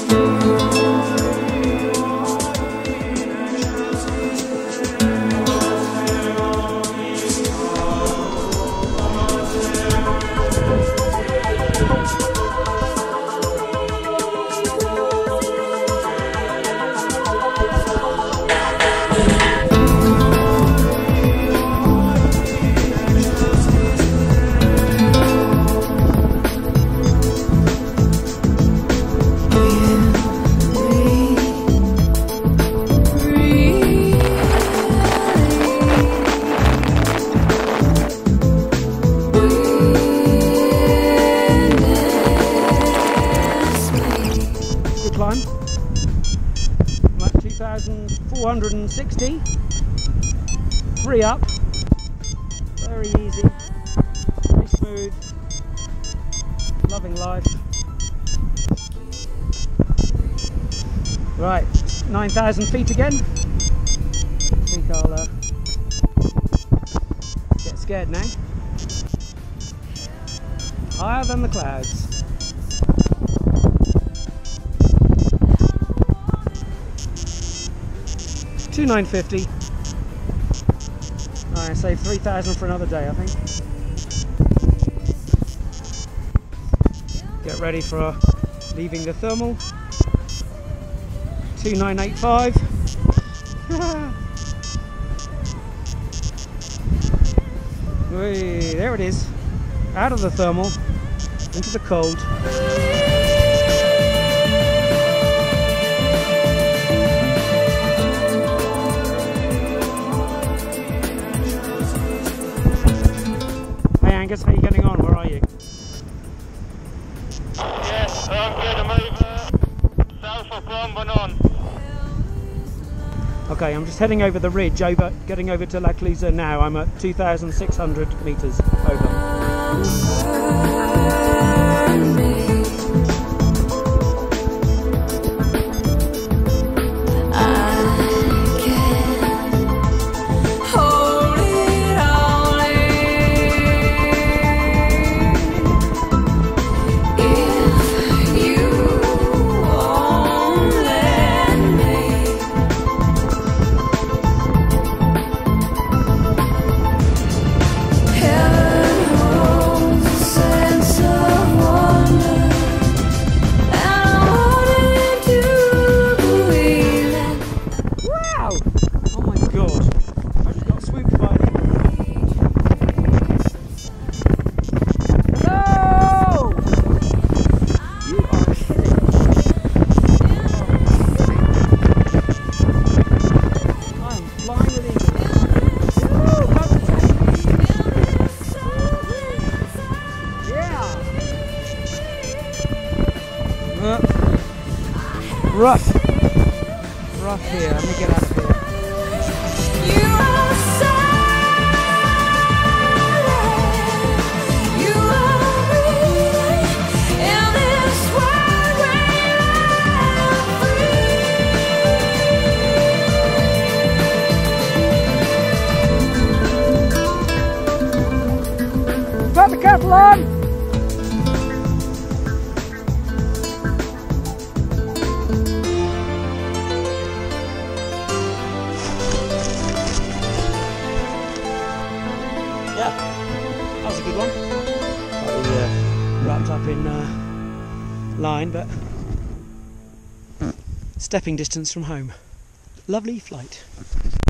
Climb. I'm at 2,460. 3 up. Very easy. Very smooth. Loving life. Right, 9,000 feet again. I think I'll get scared now. Higher than the clouds. 2,950. I save 3,000 for another day, I think. Get ready for leaving the thermal. 2,985. Whee, there it is. Out of the thermal, into the cold. Angus, how are you getting on? Where are you? Yes, I'm good. I'm over south of Bornand. Okay, I'm just heading over the ridge, getting over to Clusaz now. I'm at 2,600 metres over. Rough here. Let me get out of here. You are silent. You are breathing in this world where I'm free. Put the kettle on. Yeah, that was a good one. Slightly wrapped up in line, but stepping distance from home. Lovely flight.